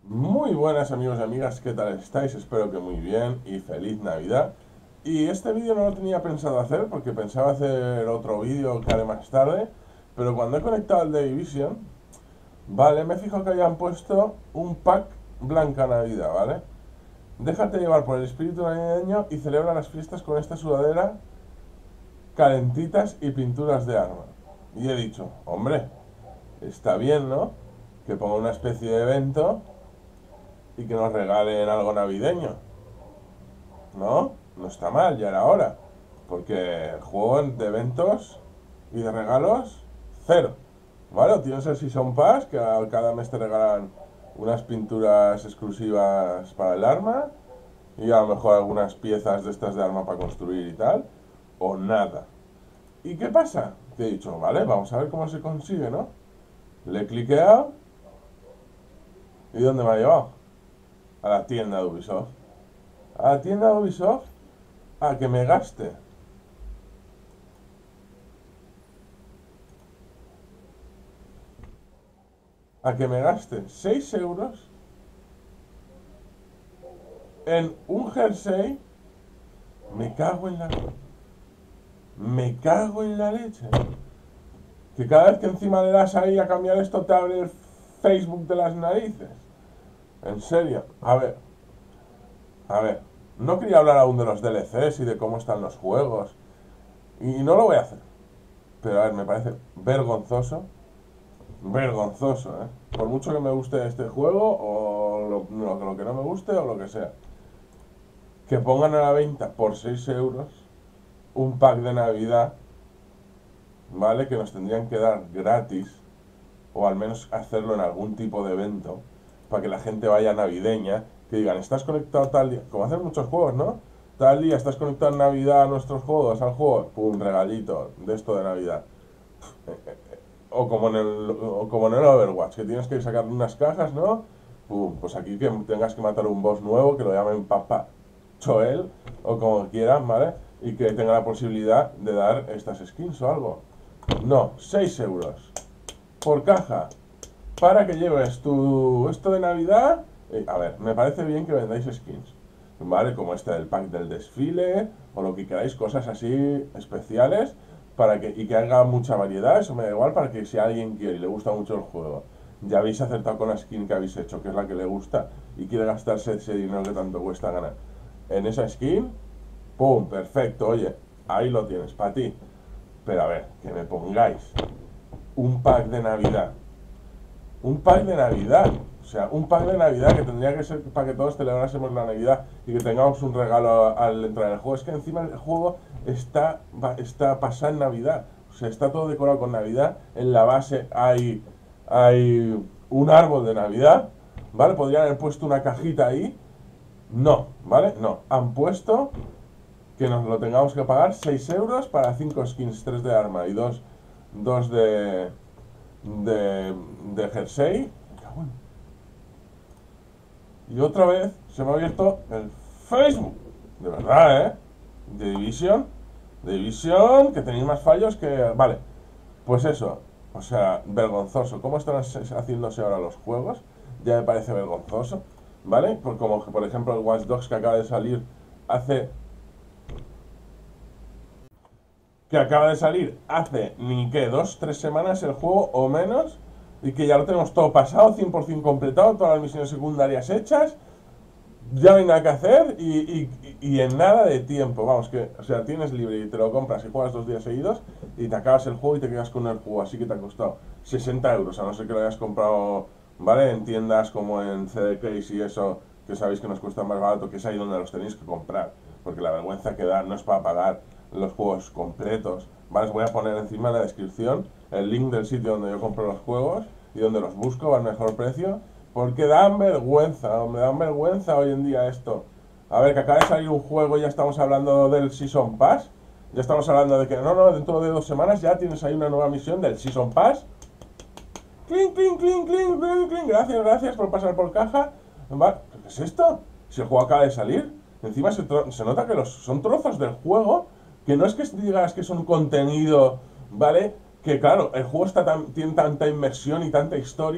Muy buenas amigos y amigas, ¿qué tal estáis? Espero que muy bien y feliz Navidad. Y este vídeo no lo tenía pensado hacer porque pensaba hacer otro vídeo que haré más tarde, pero cuando he conectado el de Division, vale, me fijo que hayan puesto un pack Blanca Navidad, ¿vale? Déjate llevar por el espíritu navideño y celebra las fiestas con esta sudadera, calentitas y pinturas de arma. Y he dicho, hombre, está bien, ¿no? Que ponga una especie de evento y que nos regalen algo navideño. ¿No? No está mal, ya era hora. Porque el juego de eventos y de regalos, cero. ¿Vale? Tienes el Season Pass, que cada mes te regalan unas pinturas exclusivas para el arma y a lo mejor algunas piezas de estas de arma para construir y tal. O nada. ¿Y qué pasa? Te he dicho, vale, vamos a ver cómo se consigue, ¿no? Le he cliqueado y ¿dónde me ha llevado? A la tienda de Ubisoft. A la tienda de Ubisoft a que me gaste a que me gaste 6 euros en un jersey. Me cago en la... Me cago en la leche. Que cada vez que encima le das ahí a cambiar esto te abre el Facebook de las narices. En serio. A ver. No quería hablar aún de los DLCs y de cómo están los juegos. Y no lo voy a hacer. Pero a ver, me parece vergonzoso. Vergonzoso, ¿eh? Por mucho que me guste este juego o lo que no me guste o lo que sea. Que pongan a la venta por 6 euros un pack de Navidad, ¿vale? Que nos tendrían que dar gratis, o al menos hacerlo en algún tipo de evento, para que la gente vaya navideña, que digan, estás conectado tal día, como hacen muchos juegos, ¿no? Tal día estás conectado en Navidad a nuestros juegos, al juego, pum, regalito de esto de Navidad. O como en el Overwatch, que tienes que sacar unas cajas, ¿no? Pum, pues aquí que tengas que matar un boss nuevo, que lo llamen Papa Choel, o como quieran, ¿vale? Y que tenga la posibilidad de dar estas skins o algo. No, 6 euros por caja para que lleves tu esto de Navidad. A ver, me parece bien que vendáis skins, ¿vale? Como este del pack del desfile, o lo que queráis, cosas así especiales, y que haga mucha variedad, eso me da igual, para que si alguien quiere y le gusta mucho el juego, ya habéis acertado con la skin que habéis hecho, que es la que le gusta, y quiere gastarse ese dinero que tanto cuesta ganar en esa skin, ¡pum! Perfecto, oye, ahí lo tienes, para ti. Pero a ver, que me pongáis un pack de Navidad. Un pack de Navidad. O sea, un pack de Navidad que tendría que ser para que todos celebrásemos la Navidad y que tengamos un regalo al entrar en el juego. Es que encima el juego está pasado en Navidad. O sea, está todo decorado con Navidad. En la base hay un árbol de Navidad. ¿Vale? Podrían haber puesto una cajita ahí. No, ¿vale? No. Han puesto que nos lo tengamos que pagar 6 euros para 5 skins, 3 de arma y 2 de jersey. Y otra vez se me ha abierto el Facebook. De verdad, ¿eh? De Division. De Division, que tenéis más fallos que... Vale, pues eso. O sea, vergonzoso. ¿Cómo están haciéndose ahora los juegos? Ya me parece vergonzoso. ¿Vale? Como por ejemplo el Watch Dogs, que acaba de salir hace hace ni que 2, 3 semanas el juego o menos, y que ya lo tenemos todo pasado, 100% completado, todas las misiones secundarias hechas, ya no hay nada que hacer y en nada de tiempo, vamos, que, o sea, tienes libre y te lo compras y juegas 2 días seguidos y te acabas el juego y te quedas con el juego, así que te ha costado 60 euros, a no ser que lo hayas comprado, ¿vale? En tiendas como en CD Case y eso, que sabéis que nos cuesta más barato, que es ahí donde los tenéis que comprar, porque la vergüenza que da no es para pagar los juegos completos, ¿vale? Os voy a poner encima en la descripción el link del sitio donde yo compro los juegos y donde los busco al mejor precio, porque dan vergüenza hoy en día esto. A ver, que acaba de salir un juego y ya estamos hablando del Season Pass. Ya estamos hablando de que no, dentro de 2 semanas ya tienes ahí una nueva misión del Season Pass. Clink, clink, clink, clink, clink, clink. Gracias, gracias por pasar por caja. Vale, ¿qué es esto? Si el juego acaba de salir. Encima se nota que son trozos del juego, que no es que digas que son contenido, ¿vale? Que claro, el juego tiene tanta inmersión y tanta historia,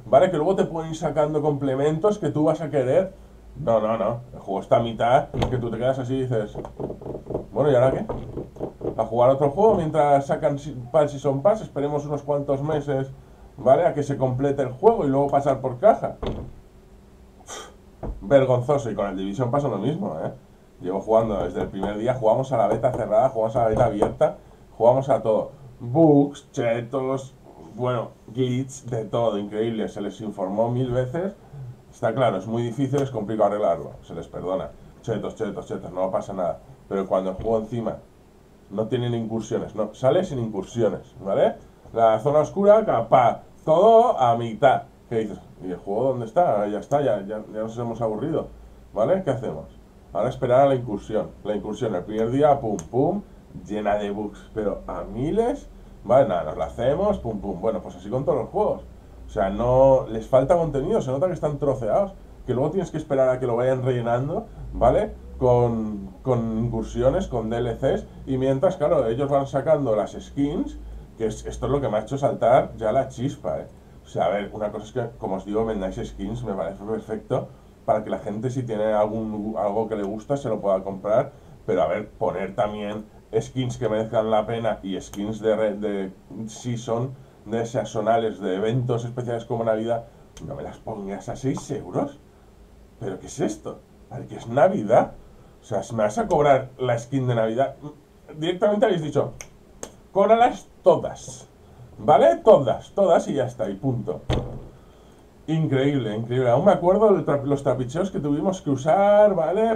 ¿vale? Que luego te pueden ir sacando complementos que tú vas a querer. No, no, no. El juego está a mitad, que tú te quedas así y dices, bueno, ¿y ahora qué? ¿A jugar otro juego mientras sacan para el Season Pass? Esperemos unos cuantos meses, ¿vale? A que se complete el juego y luego pasar por caja. Vergonzoso. Y con el Division pasa lo mismo, ¿eh? Llevo jugando desde el primer día, jugamos a la beta cerrada, jugamos a la beta abierta, jugamos a todo. Bugs, chetos, bueno, glitch, de todo, increíble. Se les informó 1000 veces. Está claro, es muy difícil, es complicado arreglarlo, se les perdona. Chetos, chetos, chetos, no pasa nada. Pero cuando el juego encima no tienen incursiones, no, sale sin incursiones, ¿vale? La zona oscura, capaz, todo a mitad. ¿Qué dices? ¿Y el juego dónde está? Ya está, ya nos hemos aburrido, ¿vale? ¿Qué hacemos? Ahora esperar a la incursión. La incursión el primer día, pum, pum, llena de bugs, pero a miles, ¿vale? Nada, nos la hacemos, pum, pum. Bueno, pues así con todos los juegos. O sea, no les falta contenido, se nota que están troceados, que luego tienes que esperar a que lo vayan rellenando, ¿vale? Con incursiones, con DLCs, y mientras, claro, ellos van sacando las skins, que esto es lo que me ha hecho saltar ya la chispa, ¿eh? O sea, a ver, una cosa es que, como os digo, vendáis skins, me parece perfecto, para que la gente, si tiene algo que le gusta, se lo pueda comprar, pero a ver, poner también skins que merezcan la pena y skins de season, de sazonales, de eventos especiales como Navidad, no me las pongas a 6 euros. ¿Pero qué es esto? A ver, ¿qué es Navidad? O sea, si me vas a cobrar la skin de Navidad, directamente habéis dicho, cóbralas todas, ¿vale? Todas, todas y ya está, y punto. Increíble, increíble. Aún me acuerdo de los trapicheos que tuvimos que usar, ¿vale?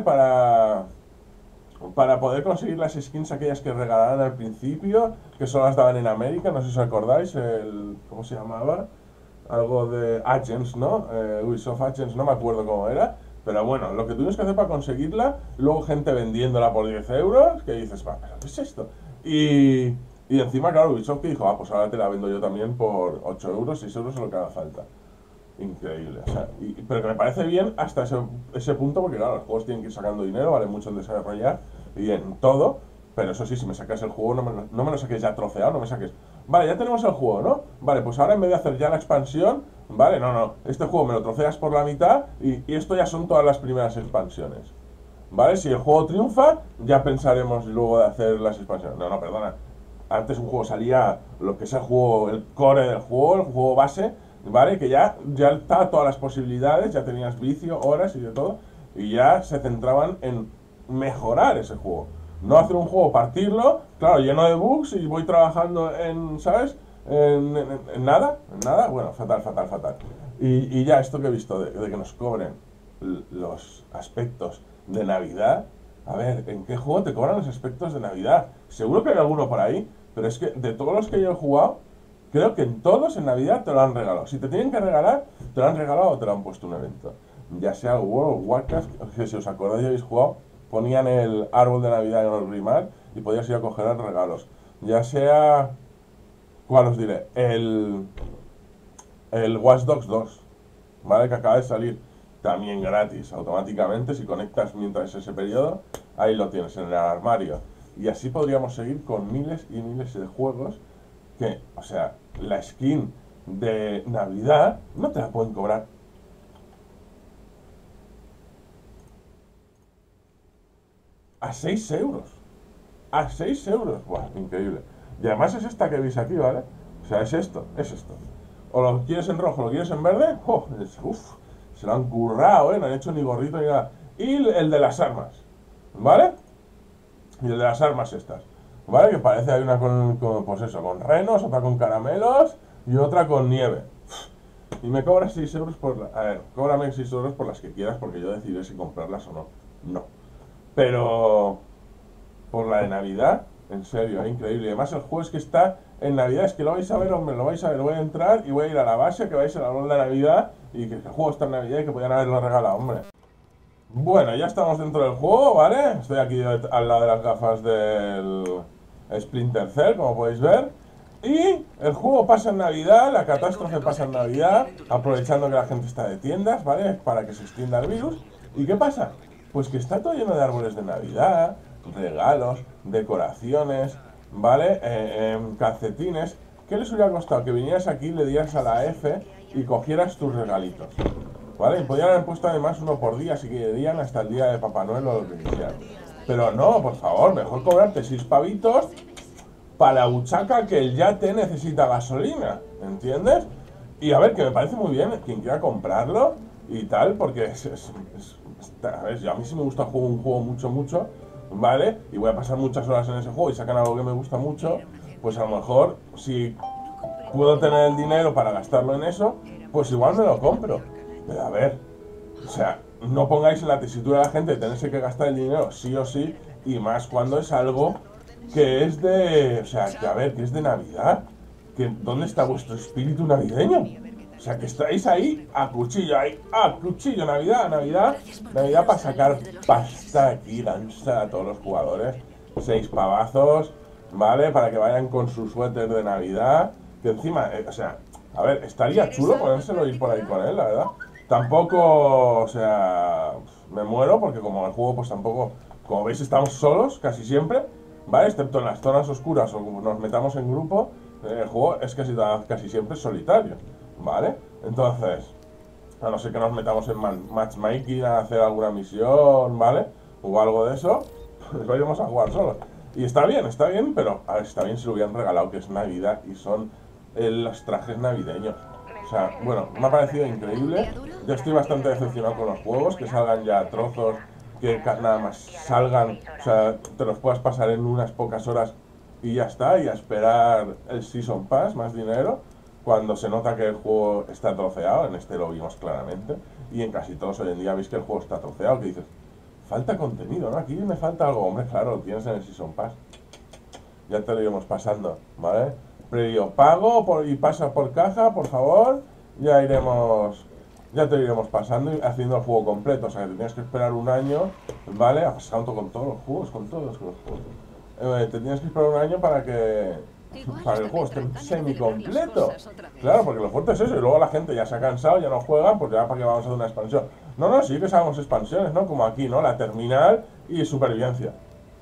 Para poder conseguir las skins aquellas que regalaban al principio, que solo las daban en América, no sé si os acordáis, ¿cómo se llamaba? Algo de Agents, ¿no? Ubisoft Agents, no me acuerdo cómo era, pero bueno, lo que tuvimos que hacer para conseguirla, luego gente vendiéndola por 10 euros, que dices, va, ¿pero qué es esto? Y encima, claro, Ubisoft que dijo, pues ahora te la vendo yo también por 8 euros, 6 euros, lo que haga falta. Increíble, o sea, pero que me parece bien hasta ese punto, porque claro, los juegos tienen que ir sacando dinero, vale mucho en desarrollar y en todo, pero eso sí, si me sacas el juego, no me lo saques ya troceado, no me saques, vale, ya tenemos el juego, ¿no? Vale, pues ahora en vez de hacer ya la expansión, vale, no, este juego me lo troceas por la mitad y esto ya son todas las primeras expansiones, ¿vale? Si el juego triunfa, ya pensaremos luego de hacer las expansiones. No, perdona, antes un juego salía lo que es el juego, el core del juego, el juego base, ¿vale? Que ya estaba todas las posibilidades, ya tenías vicio, horas y de todo, y ya se centraban en mejorar ese juego. No hacer un juego, partirlo, claro, lleno de bugs y voy trabajando en, ¿sabes? En nada, bueno, fatal, fatal, fatal. Y ya esto que he visto de que nos cobren los aspectos de Navidad, a ver, ¿en qué juego te cobran los aspectos de Navidad? Seguro que hay alguno por ahí, pero es que de todos los que yo he jugado, creo que en todos en Navidad te lo han regalado. Si te tienen que regalar, te lo han regalado o te lo han puesto un evento. Ya sea World of Warcraft, que si os acordáis y habéis jugado, ponían el árbol de Navidad en el Rimar y podías ir a coger regalos. Ya sea, ¿cuál os diré? El Watch Dogs 2, ¿vale? Que acaba de salir también gratis, automáticamente, si conectas mientras ese periodo, ahí lo tienes en el armario. Y así podríamos seguir con miles y miles de juegos que, o sea, la skin de Navidad no te la pueden cobrar a 6 euros. A 6 euros. Buah, increíble. Y además es esta que veis aquí, ¿vale? O sea, es esto, es esto. O lo quieres en rojo, lo quieres en verde. ¡Oh! Uf, se lo han currado, ¿eh? No han hecho ni gorrito ni nada. Y el de las armas, ¿vale? Y el de las armas estas, ¿vale? Que parece hay una pues eso, con renos, otra con caramelos y otra con nieve. Y me cobras 6 euros por a ver, cóbrame 6 euros por las que quieras porque yo decidiré si comprarlas o no. No. Pero por la de Navidad, en serio, es increíble. Además el juego es que está en Navidad, es que lo vais a ver, hombre, lo vais a ver. Voy a entrar y voy a ir a la base, que vais a hablar de Navidad y que el juego está en Navidad y que podían haberlo regalado, hombre. Bueno, ya estamos dentro del juego, ¿vale? Estoy aquí al lado de las gafas del Splinter Cell, como podéis ver. Y el juego pasa en Navidad, la catástrofe pasa en Navidad, aprovechando que la gente está de tiendas, ¿vale? Para que se extienda el virus. ¿Y qué pasa? Pues que está todo lleno de árboles de Navidad, regalos, decoraciones, ¿vale? Calcetines. ¿Qué les hubiera costado? Que vinieras aquí, le dieras a la F y cogieras tus regalitos, ¿vale? Y podían haber puesto además uno por día si querían hasta el día de Papá Noel o lo que quisieran. Pero no, por favor, mejor cobrarte 6 pavitos para la buchaca que el yate necesita gasolina, ¿entiendes? Y a ver, que me parece muy bien quien quiera comprarlo y tal, porque a ver, a mí sí me gusta un juego mucho, ¿vale? Y voy a pasar muchas horas en ese juego y sacan algo que me gusta mucho, pues a lo mejor si puedo tener el dinero para gastarlo en eso, pues igual me lo compro. Pero a ver, o sea, no pongáis en la tesitura de la gente de tenerse que gastar el dinero sí o sí, y más cuando es algo que es de, o sea, que a ver, que es de Navidad. Que, ¿dónde está vuestro espíritu navideño? O sea, que estáis ahí, a cuchillo, Navidad, Navidad para sacar pasta aquí, lanzar a todos los jugadores. 6 pavazos, ¿vale? Para que vayan con su suéter de Navidad. Que encima, o sea, a ver, estaría chulo ponérselo ir por ahí con él, la verdad. Tampoco, o sea, me muero porque como el juego pues tampoco, como veis estamos solos casi siempre, ¿vale? Excepto en las zonas oscuras o como nos metamos en grupo, el juego es casi siempre solitario, ¿vale? Entonces, a no ser que nos metamos en matchmaking a hacer alguna misión, ¿vale? O algo de eso, pues vayamos a jugar solos. Y está bien, pero a ver, está bien si lo hubieran regalado, que es Navidad y son los trajes navideños. O sea, bueno, me ha parecido increíble. Yo estoy bastante decepcionado con los juegos, que salgan ya a trozos, que nada más salgan, o sea, te los puedas pasar en unas pocas horas y ya está, y a esperar el Season Pass, más dinero, cuando se nota que el juego está troceado. En este lo vimos claramente, y en casi todos hoy en día veis que el juego está troceado, que dices, falta contenido, ¿no? Aquí me falta algo, hombre, claro, lo tienes en el Season Pass. Ya te lo iremos pasando, ¿vale? Previo pago y pasa por caja, por favor, ya te lo iremos pasando y haciendo el juego completo, o sea que te tienes que esperar un año, ¿vale? Ha pasado con todos los juegos, con todos los juegos. Te tienes que esperar un año para que el juego esté semi completo. Claro, porque lo fuerte es eso, y luego la gente ya se ha cansado, ya no juega, pues ya para qué vamos a hacer una expansión. No, sí que hagamos expansiones, ¿no? Como aquí, ¿no? La terminal y supervivencia.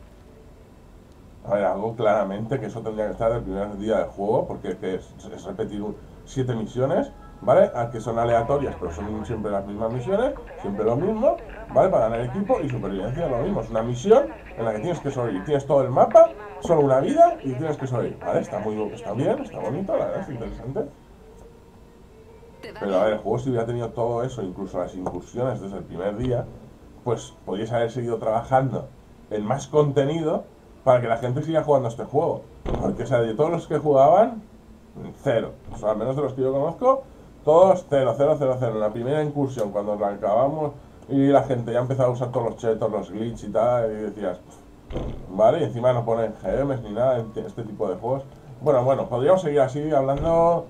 A ver, algo claramente que eso tendría que estar el primer día del juego, porque es repetir 7 misiones, ¿vale? Que son aleatorias, pero son siempre las mismas misiones, siempre lo mismo, ¿vale? Para ganar equipo, y supervivencia lo mismo. Es una misión en la que tienes que sobrevivir. Tienes todo el mapa, solo una vida y tienes que sobrevivir, ¿vale? Está bien, está bonito, la verdad, es interesante. Pero a ver, el juego si hubiera tenido todo eso, incluso las incursiones desde el primer día, pues podríais haber seguido trabajando en más contenido para que la gente siga jugando a este juego. Porque, o sea, de todos los que jugaban, cero. O sea, al menos de los que yo conozco, todos 0. En la primera incursión, cuando la acabamos y la gente ya empezaba a usar todos los chetos, los glitch y tal, y decías, vale, y encima no ponen GMs ni nada en este tipo de juegos. Bueno, podríamos seguir así hablando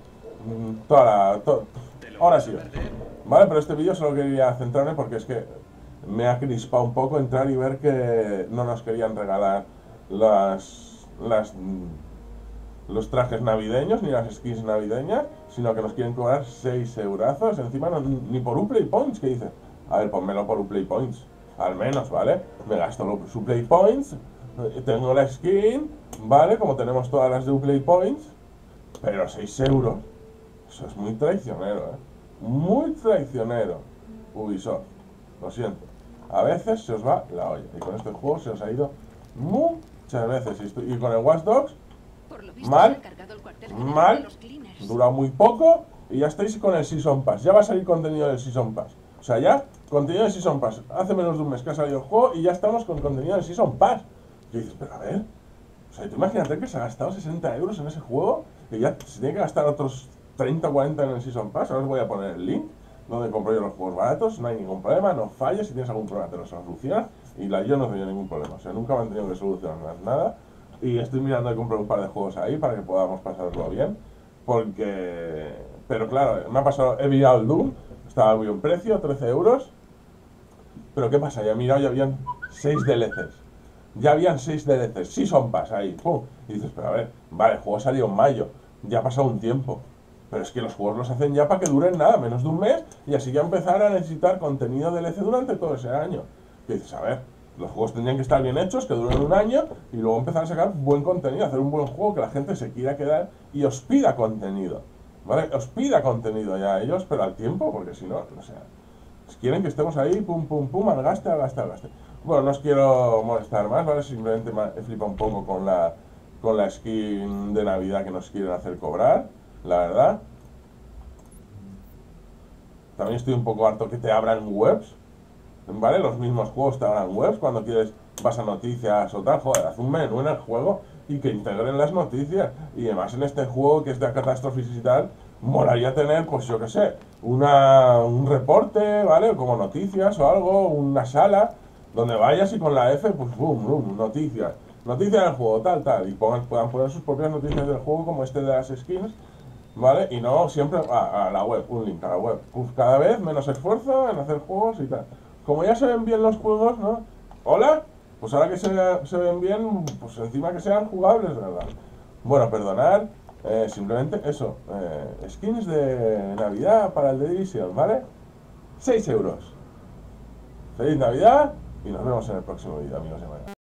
ahora sí, vale, pero este vídeo solo quería centrarme porque es que me ha crispado un poco entrar y ver que no nos querían regalar los trajes navideños ni las skins navideñas, sino que nos quieren cobrar 6 eurazos, encima ni por un Play Points, que dice, a ver, ponmelo por un Play Points, al menos, ¿vale? Me gasto su Play Points, tengo la skin, ¿vale? Como tenemos todas las de Play Points, pero 6 euros, eso es muy traicionero, ¿eh? Muy traicionero, Ubisoft, lo siento. A veces se os va la olla, y con este juego se os ha ido muchas veces, y con el Watch Dogs, mal, dura muy poco, y ya estáis con el Season Pass, ya va a salir contenido del Season Pass, o sea, ya, contenido del Season Pass, hace menos de un mes que ha salido el juego, y ya estamos con contenido del Season Pass, y dices, pero a ver, o sea, tú imagínate que se ha gastado 60 euros en ese juego, y ya se tiene que gastar otros 30 o 40 en el Season Pass. Ahora os voy a poner el link donde compro yo los juegos baratos, no hay ningún problema, no falles, si tienes algún problema te lo solucionas, y yo no tengo ningún problema, o sea, nunca me han tenido que solucionar nada, y estoy mirando de comprar un par de juegos ahí para que podamos pasarlo bien, porque, pero claro, me ha pasado, he mirado el Doom, estaba muy buen precio, 13 euros, pero ¿qué pasa? Ya he mirado, ya habían 6 DLCs, Season Pass ahí, pum, y dices, pero a ver, vale, el juego salió en mayo, ya ha pasado un tiempo, pero es que los juegos los hacen ya para que duren nada, menos de un mes, y así ya empezar a necesitar contenido DLC durante todo ese año. Y dices, a ver, los juegos tendrían que estar bien hechos, que duren un año, y luego empezar a sacar buen contenido, hacer un buen juego que la gente se quiera quedar y os pida contenido. ¿vale? Os pida contenido ya a ellos, pero al tiempo, porque si no, o sea, quieren que estemos ahí, pum, pum, pum, al gaste, al gaste, al gaste. Bueno, no os quiero molestar más, ¿vale? Simplemente me he flipado un poco con la skin de Navidad que nos quieren hacer cobrar, la verdad. También estoy un poco harto que te abran webs, ¿vale? Los mismos juegos te abran webs cuando quieres, vas a noticias o tal, joder, haz un menú en el juego y que integren las noticias. Y además en este juego que es de catástrofes y tal, molaría tener, pues yo qué sé, un reporte, ¿vale? Como noticias o algo, una sala donde vayas y con la F, pues boom, boom, noticias. Noticias del juego, tal, tal. Y puedan poner sus propias noticias del juego como este de las skins, ¿vale? Y no siempre a la web, un link a la web. Pues cada vez menos esfuerzo en hacer juegos y tal. Como ya se ven bien los juegos, ¿no? ¿Hola? Pues ahora que se ven bien, pues encima que sean jugables, ¿verdad? Bueno, perdonad, simplemente eso. Skins de Navidad para el The Division, ¿vale? 6 euros. Feliz Navidad y nos vemos en el próximo vídeo, amigos y amigas.